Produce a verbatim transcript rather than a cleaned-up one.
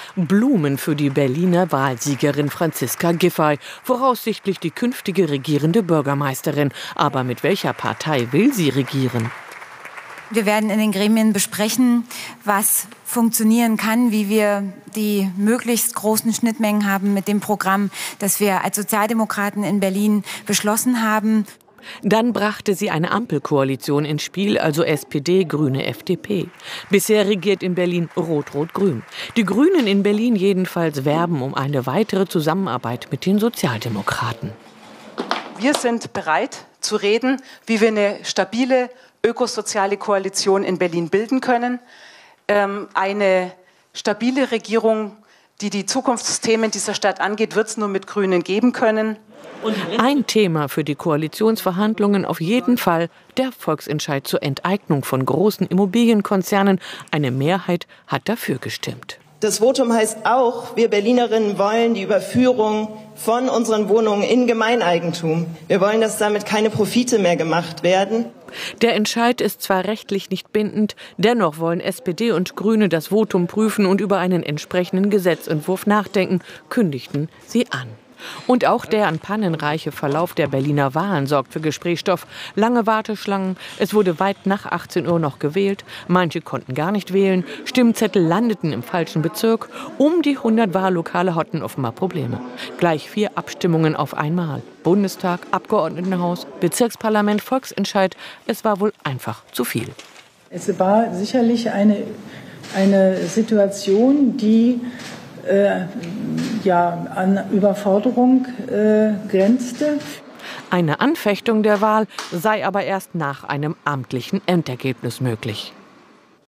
Blumen für die Berliner Wahlsiegerin Franziska Giffey, voraussichtlich die künftige regierende Bürgermeisterin. Aber mit welcher Partei will sie regieren? Wir werden in den Gremien besprechen, was funktionieren kann, wie wir die möglichst großen Schnittmengen haben mit dem Programm, das wir als Sozialdemokraten in Berlin beschlossen haben. Dann brachte sie eine Ampelkoalition ins Spiel, also S P D, Grüne, F D P. Bisher regiert in Berlin Rot-Rot-Grün. Die Grünen in Berlin jedenfalls werben um eine weitere Zusammenarbeit mit den Sozialdemokraten. Wir sind bereit zu reden, wie wir eine stabile ökosoziale Koalition in Berlin bilden können. Ähm, eine stabile Regierung, die die Zukunftsthemen dieser Stadt angeht, wird es nur mit Grünen geben können. Ein Thema für die Koalitionsverhandlungen auf jeden Fall der Volksentscheid zur Enteignung von großen Immobilienkonzernen. Eine Mehrheit hat dafür gestimmt. Das Votum heißt auch, wir Berlinerinnen wollen die Überführung von unseren Wohnungen in Gemeineigentum. Wir wollen, dass damit keine Profite mehr gemacht werden. Der Entscheid ist zwar rechtlich nicht bindend, dennoch wollen S P D und Grüne das Votum prüfen und über einen entsprechenden Gesetzentwurf nachdenken, kündigten sie an. Und auch der an Pannen reiche Verlauf der Berliner Wahlen sorgt für Gesprächsstoff. Lange Warteschlangen, es wurde weit nach achtzehn Uhr noch gewählt, manche konnten gar nicht wählen, Stimmzettel landeten im falschen Bezirk, um die hundert Wahllokale hatten offenbar Probleme. Gleich vier Abstimmungen auf einmal. Bundestag, Abgeordnetenhaus, Bezirksparlament, Volksentscheid, es war wohl einfach zu viel. Es war sicherlich eine, eine Situation, die Äh, ja, an Überforderung äh, grenzte. Eine Anfechtung der Wahl sei aber erst nach einem amtlichen Endergebnis möglich.